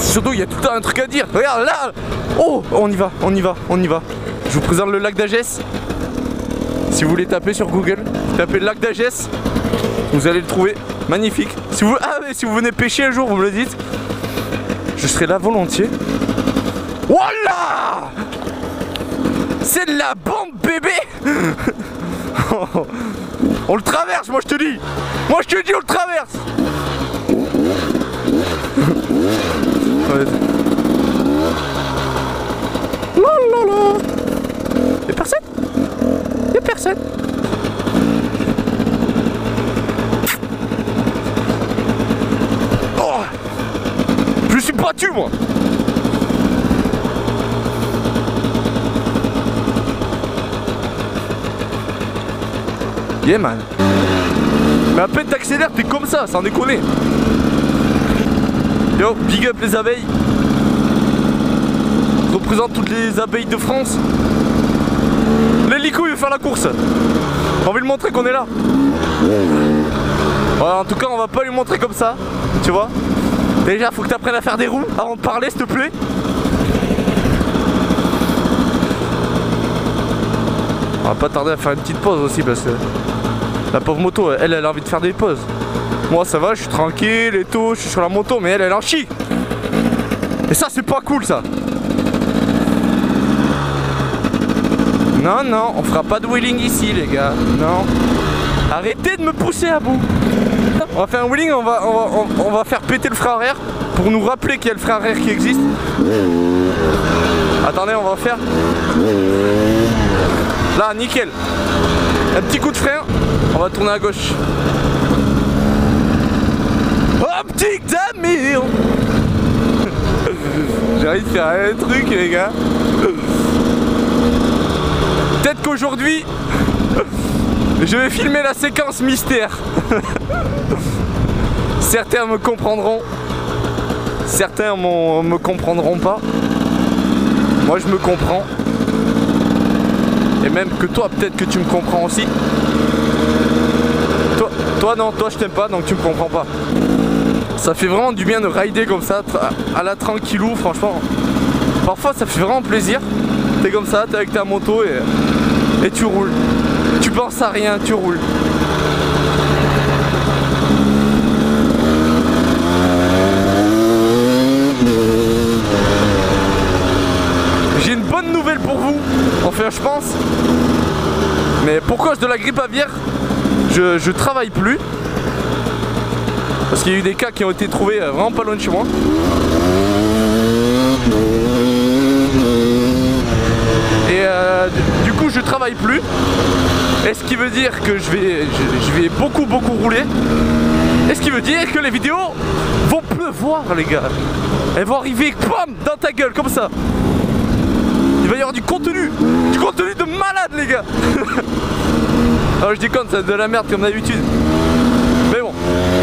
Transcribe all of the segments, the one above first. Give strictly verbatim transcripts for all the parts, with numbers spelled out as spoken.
Surtout, il y a tout le temps un truc à dire. Regarde là. Oh, on y va, on y va, on y va. Je vous présente le lac d'Agesse. Si vous voulez taper sur Google, tapez le lac d'Agesse, vous allez le trouver. Magnifique. Si vous, ah, mais si vous venez pêcher un jour, vous me le dites. Je serai là volontiers. Voilà. C'est de la bombe, bébé. On le traverse, moi je te dis. Moi je te dis, on le traverse. Ouais. La la la. Y'a personne? Y'a personne. Oh. Je suis battu moi. Yeah man. Mais à peine t'accélères, t'es comme ça, sans déconner. Yo, big up les abeilles. Je représente toutes les abeilles de France. L'hélico il veut faire la course. J'ai envie de montrer qu'on est là. Ouais, en tout cas on va pas lui montrer comme ça. Tu vois. Déjà faut que tu apprennes à faire des roues avant de parler s'il te plaît. On va pas tarder à faire une petite pause aussi parce que la pauvre moto elle elle a envie de faire des pauses. Moi ça va, je suis tranquille et tout, je suis sur la moto, mais elle elle en chie. Et ça c'est pas cool ça. Non non, on fera pas de wheeling ici les gars. Non. Arrêtez de me pousser à bout. On va faire un wheeling, on va, on va, on, on va faire péter le frein arrière pour nous rappeler qu'il y a le frein arrière qui existe. Attendez, on va faire. Là, nickel. Un petit coup de frein, on va tourner à gauche. Optique d'Amir. J'ai envie de faire un truc les gars. Peut-être qu'aujourd'hui je vais filmer la séquence mystère. Certains me comprendront, certains me comprendront pas. Moi je me comprends. Et même que toi peut-être que tu me comprends aussi. Toi, toi non, toi je t'aime pas donc tu me comprends pas. Ça fait vraiment du bien de rider comme ça, à la tranquillou franchement. Parfois ça fait vraiment plaisir. T'es comme ça, t'es avec ta moto et, et tu roules. Tu penses à rien, tu roules. J'ai une bonne nouvelle pour vous, enfin je pense. Mais pour cause de la grippe aviaire, je, je travaille plus. Parce qu'il y a eu des cas qui ont été trouvés vraiment pas loin de chez moi. Et euh, du coup je travaille plus. Et ce qui veut dire que je vais, je, je vais beaucoup beaucoup rouler. Et ce qui veut dire que les vidéos vont pleuvoir les gars. Elles vont arriver bam, dans ta gueule comme ça. Il va y avoir du contenu. Du contenu de malade les gars. Alors je déconne, c'est de la merde comme d'habitude. Mais bon.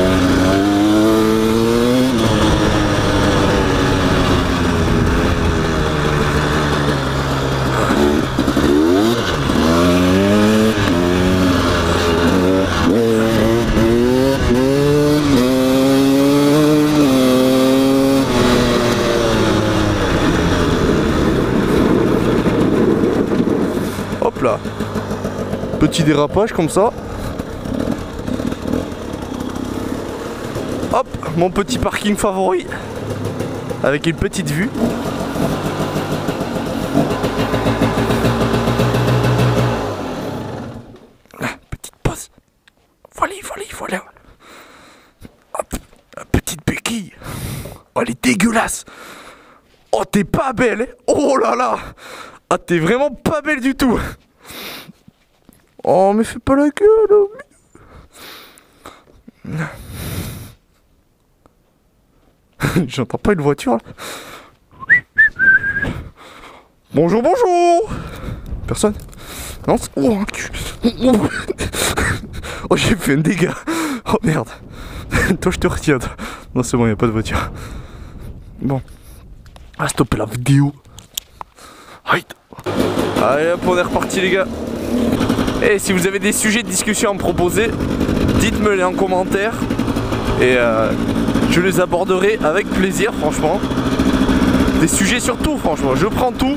Hop là. Petit dérapage comme ça. Hop, mon petit parking favori. Avec une petite vue. Petite pause. Voilà, voilà, voilà. Hop, petite béquille. Oh, elle est dégueulasse. Oh, t'es pas belle. Hein. Oh là là. Ah, t'es vraiment pas belle du tout. Oh, mais fais pas la gueule. J'entends pas une voiture là. Bonjour, bonjour. Personne? Non, oh, oh j'ai fait un dégât. Oh merde. Toi je te retiens. Non c'est bon, il n'y a pas de voiture. Bon. On va stopper la vidéo. Allez hop, on est reparti les gars. Et si vous avez des sujets de discussion à me proposer, dites-me les en commentaire. Et euh, je les aborderai avec plaisir franchement. des sujets sur tout, franchement. Je prends tout.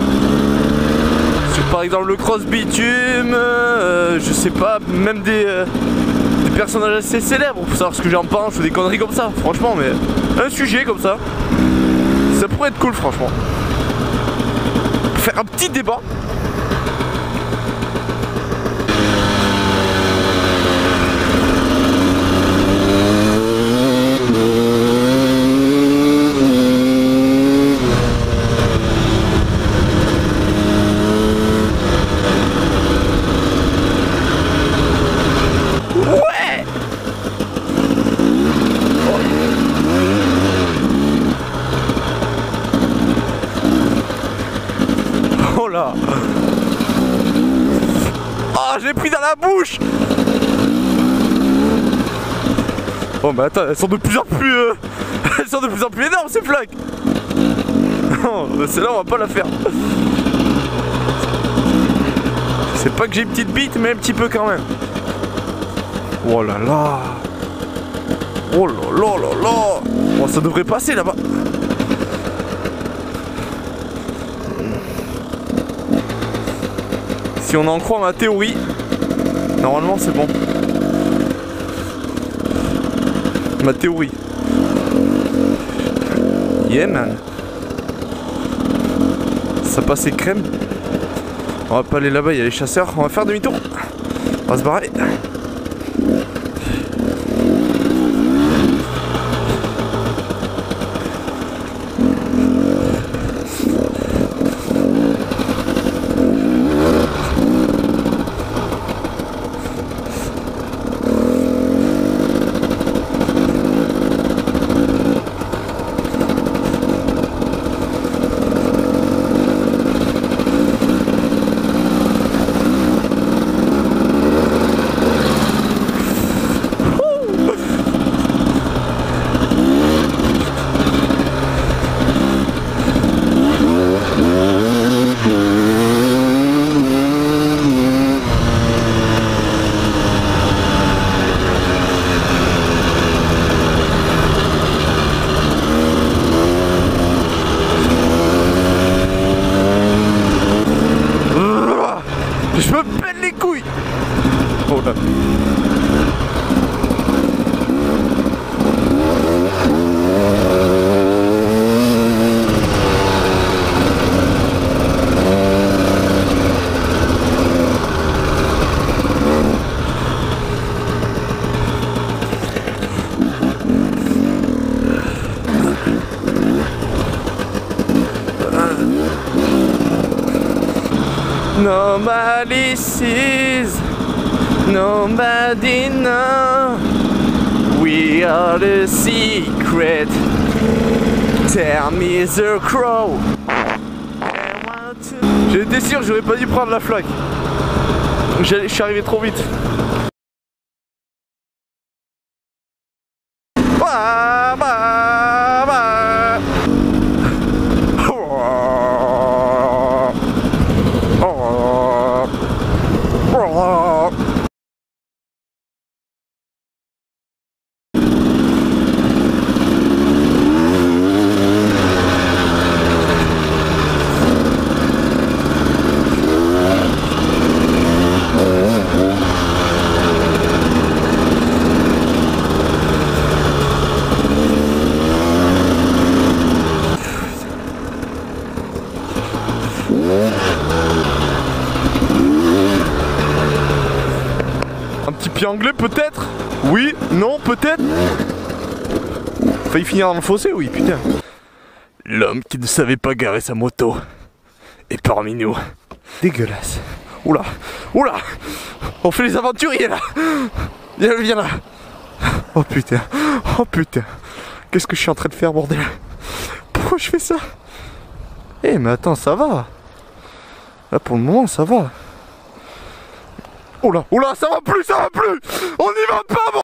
Sur par exemple le cross bitume, euh, je sais pas, même des, euh, des personnages assez célèbres pour savoir ce que j'en pense ou des conneries comme ça, franchement. Mais un sujet comme ça, ça pourrait être cool, franchement. Faire un petit débat. Oh là! Oh, j'ai pris dans la bouche! Oh mais attends, elles sont de plus en plus... Euh... elles sont de plus en plus énormes ces flaques! Non, celle-là on va pas la faire. C'est pas que j'ai une petite bite, mais un petit peu quand même. Oh là là! Oh là là là là! Bon, ça devrait passer là-bas. Si on en croit ma théorie, normalement c'est bon. Ma théorie. Yeah man. Ça passait crème. On va pas aller là-bas, il y a les chasseurs. On va faire demi-tour. On va se barrer. Je me pète les couilles. Oh là. Nobody sees, nobody knows. We are the secret. Tell me the crow. J'étais sûr que j'aurais pas dû prendre la flaque. Je suis arrivé trop vite. Bah, bah, bah. Un petit pied anglais peut-être? Oui, non, peut-être? Failli finir dans le fossé, oui, putain. L'homme qui ne savait pas garer sa moto est parmi nous. Dégueulasse. Oula, oula. On fait les aventuriers là. Viens, viens là. Oh putain, oh putain. Qu'est-ce que je suis en train de faire, bordel? Pourquoi je fais ça? Eh mais attends, ça va. Là pour le moment ça va. Oh là, oh là, ça va plus, ça va plus. On n'y va pas, bon.